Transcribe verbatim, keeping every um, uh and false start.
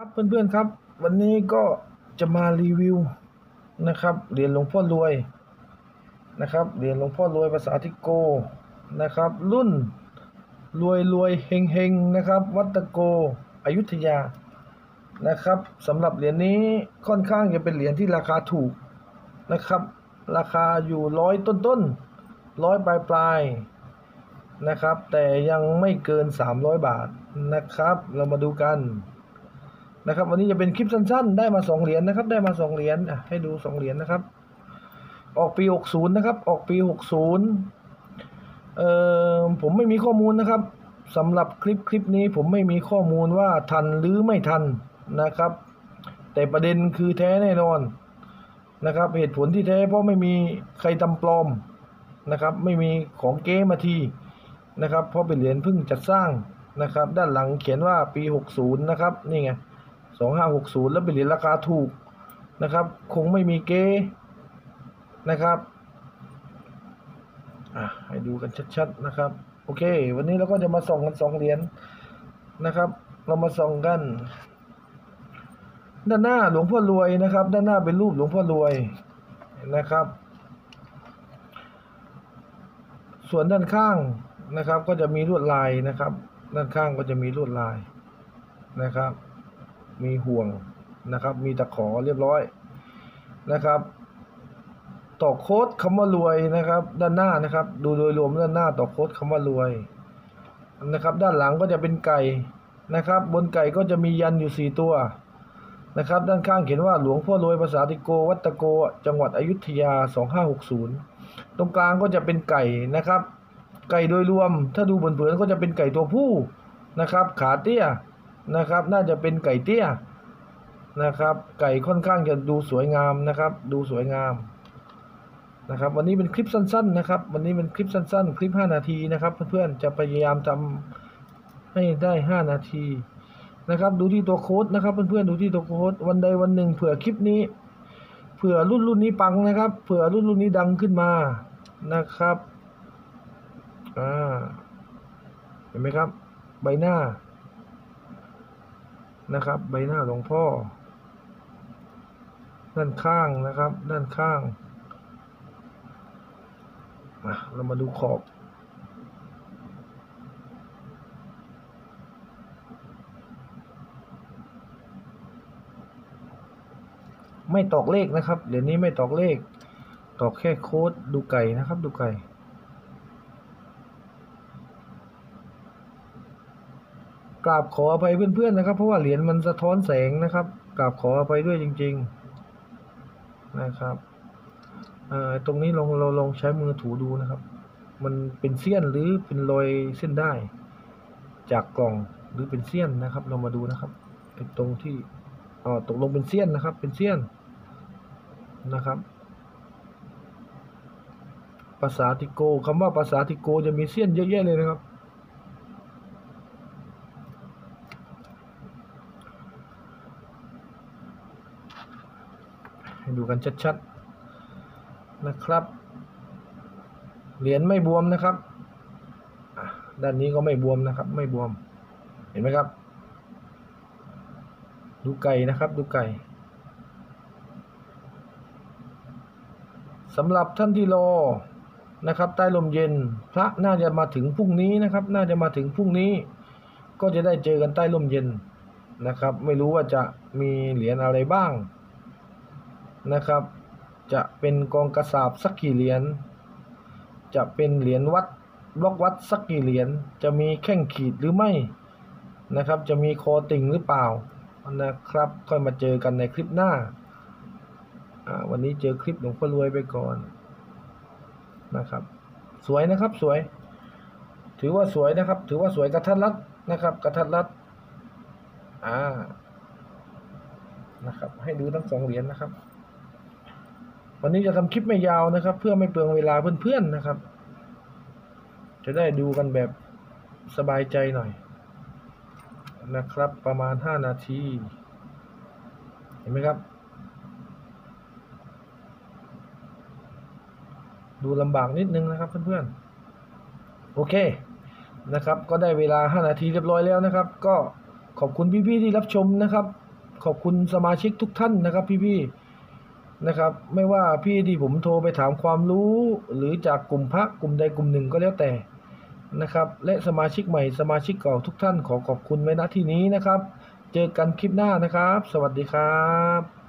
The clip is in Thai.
ครับเพื่อนๆครับวันนี้ก็จะมารีวิวนะครับเหรียญหลวงพ่อรวยนะครับเหรียญหลวงพ่อรวยภาษาทิโกนะครับรุ่นรวยรวยเฮงเฮงนะครับวัดตะโกอยุธยานะครับสำหรับเหรียญนี้ค่อนข้างจะเป็นเหรียญที่ราคาถูกนะครับราคาอยู่ร้อยต้นๆร้อยปลายปลายนะครับแต่ยังไม่เกินสามร้อยบาทนะครับเรามาดูกันนะครับวันนี้จะเป็นคลิปสั้นๆได้มาสองเหรียญนะครับได้มาสองเหรียญให้ดูสองเหรียญนะครับออกปีหกสิบนะครับออกปีหกสิบเอ่อผมไม่มีข้อมูลนะครับสำหรับคลิปคลิปนี้ผมไม่มีข้อมูลว่าทันหรือไม่ทันนะครับแต่ประเด็นคือแท้แน่นอนนะครับเหตุผลที่แท้เพราะไม่มีใครทำปลอมนะครับไม่มีของเก๊มาทีนะครับเพราะเป็นเหรียญเพิ่งจัดสร้างนะครับด้านหลังเขียนว่าปีหกสิบนะครับนี่ไงสองห้าหกศูนย์แล้วเป็นเหรียญราคาถูกนะครับคงไม่มีเก๊นะครับอ่ะให้ดูกันชัดๆนะครับโอเควันนี้เราก็จะมาส่องกันสองเหรียญนะครับเรามาส่องกันด้านหน้าหลวงพ่อรวยนะครับด้านหน้าเป็นรูปหลวงพ่อรวยนะครับส่วนด้านข้างนะครับก็จะมีลวดลายนะครับด้านข้างก็จะมีลวดลายนะครับมีห่วงนะครับมีตะขอเรียบร้อยนะครับต่อโค้ดคำว่ารวยนะครับด้านหน้านะครับดูโดยรวมด้านหน้าต่อโค้ดคำว่ารวยนะครับด้านหลังก็จะเป็นไก่นะครับบนไก่ก็จะมียันอยู่สี่ตัวนะครับด้านข้างเขียนว่าหลวงพ่อรวยภาษาติโกวัดตะโกจังหวัดอยุธยาสองห้าหกศูนย์ตรงกลางก็จะเป็นไก่นะครับไก่โดยรวมถ้าดูเผินๆก็จะเป็นไก่ตัวผู้นะครับขาเตี้ยนะครับน่าจะเป็นไก่เตี้ยนะครับไก่ค่อนข้างจะดูสวยงามนะครับดูสวยงามนะครับวันนี้เป็นคลิปสั้นๆนะครับวันนี้เป็นคลิปสั้นๆคลิปห้านาทีนะครับเพื่อนๆจะพยายามทำให้ได้ห้านาทีนะครับดูที่ตัวโค้ดนะครับเพื่อนๆดูที่ตัวโค้ดวันใดวันหนึ่งเผื่อคลิปนี้เผื่อรุ่นรุ่นนี้ปังนะครับเผื่อรุ่นรุ่นนี้ดังขึ้นมานะครับอ่าเห็นไหมครับใบหน้านะครับใบหน้าหลวงพ่อด้านข้างนะครับด้านข้างมาเรามาดูขอบไม่ตอกเลขนะครับเดี๋ยวนี้ไม่ตอกเลขตอกแค่โค้ดดูไก่นะครับดูไก่กราบขออภัยเพื่อนๆนะครับเพราะว่าเหรียญมันสะท้อนแสงนะครับกราบขออภัยด้วยจริงๆนะครับเอ่อตรงนี้ลองเราลองใช้มือถูดูนะครับมันเป็นเสี้ยนหรือเป็นรอยเส้นได้จากกล่องหรือเป็นเสี้ยนนะครับเรามาดูนะครับตรงที่อ๋อตกลงเป็นเสี้ยนนะครับเป็นเสี้ยนนะครับภาษาติโกคำว่าภาษาติโกจะมีเสี้ยนเยอะแยะเลยนะครับให้ดูกันชัดๆนะครับเหรียญไม่บวมนะครับด้านนี้ก็ไม่บวมนะครับไม่บวมเห็นไหมครับดูไก่นะครับดูไก่สำหรับท่านที่รอนะครับใต้ลมเย็นพระน่าจะมาถึงพรุ่งนี้นะครับน่าจะมาถึงพรุ่งนี้ก็จะได้เจอกันใต้ลมเย็นนะครับไม่รู้ว่าจะมีเหรียญอะไรบ้างนะครับจะเป็นกองกระสาบสักกี่เหรียญจะเป็นเหรียญวัดบล็อกวัดสักกี่เหรียญจะมีแข้งขีดหรือไม่นะครับจะมีคอติ่งหรือเปล่านะครับค่อยมาเจอกันในคลิปหน้าวันนี้เจอคลิปหลวงพ่อรวยไปก่อนนะครับสวยนะครับสวยถือว่าสวยนะครับถือว่าสวยกระทัดรัดนะครับกระทัดรัดอ่านะครับให้ดูทั้งสองเหรียญนะครับวันนี้จะทำคลิปไม่ยาวนะครับเพื่อไม่เปลืองเวลาเพื่อนๆนะครับจะได้ดูกันแบบสบายใจหน่อยนะครับประมาณห้านาทีเห็นไหมครับดูลำบากนิดนึงนะครับเพื่อนๆโอเคนะครับก็ได้เวลาห้านาทีเรียบร้อยแล้วนะครับก็ขอบคุณพี่ๆที่รับชมนะครับขอบคุณสมาชิกทุกท่านนะครับพี่ๆนะครับ ไม่ว่าพี่ที่ผมโทรไปถามความรู้ หรือจากกลุ่มพระกลุ่มใดกลุ่มหนึ่งก็แล้วแต่นะครับ และสมาชิกใหม่สมาชิกเก่าทุกท่านขอขอบคุณไว้ณที่นี้นะครับ เจอกันคลิปหน้านะครับ สวัสดีครับ